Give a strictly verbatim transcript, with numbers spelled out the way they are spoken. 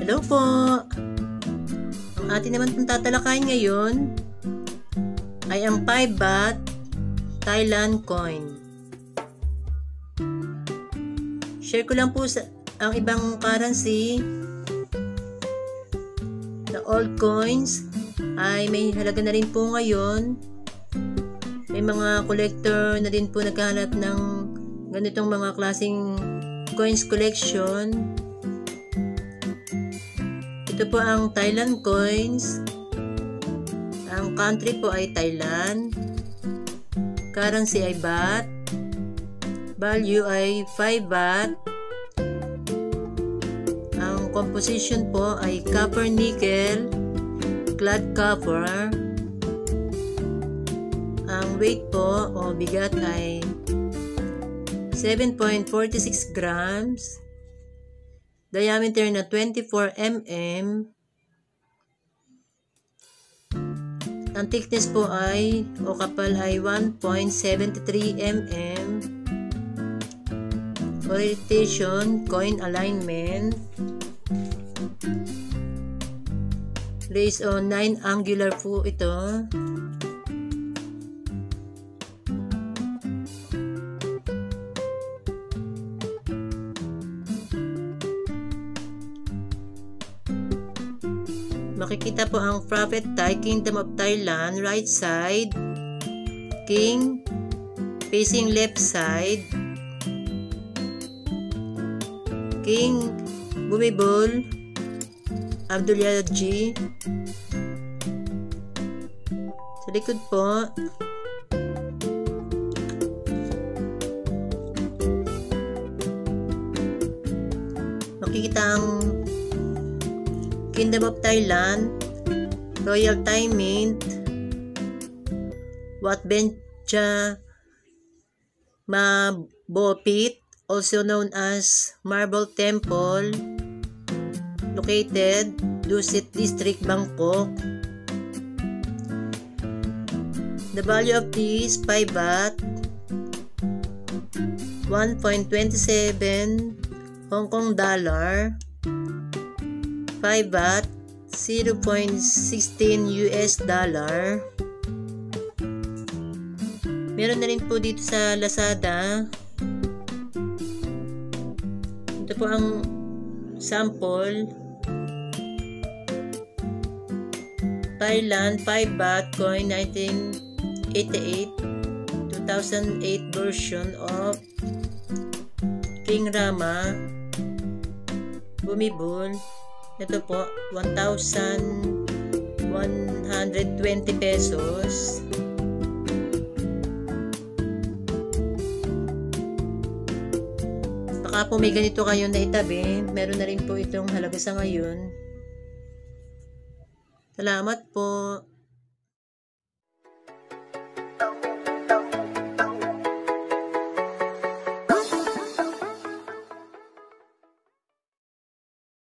Hello po! Ang atin naman pong tatalakayin ngayon ay ang five baht Thailand coin. Share ko lang po sa ang ibang currency na old coins ay may halaga na rin po ngayon. May mga collector na din po naghahanap ng ganitong mga klaseng coins collection. Ito po ang Thailand coins. Ang country po ay Thailand. Currency ay baht. Value ay five baht. Ang composition po ay copper nickel, clad copper. Ang weight po o bigat ay seven point four six grams. Diameter na twenty-four millimeters. Ang thickness po ay o kapal ay one point seven three millimeters. Orientation, coin alignment. Place on nine angular po ito. Makikita po ang Prophet Thai, Kingdom of Thailand, right side, King, facing left side, King, Bumibol, Abdullah-G. Sa likod po, makikita ang Kingdom of Thailand, Royal Thai Mint, Wat Bencha Mabopit, also known as Marble Temple, located Dusit District, Bangkok. The value of this five baht, one point two seven Hong Kong dollar. five baht, zero point one six U S dollar. Meron na rin po dito sa Lazada. Ito po ang sample. Thailand five baht coin nineteen eighty-eight two thousand eight version of King Rama Bumibol. Ito po, one thousand one hundred twenty pesos. Baka po may ganito kayo na itabi. Meron na rin po itong halaga sa ngayon. Salamat po.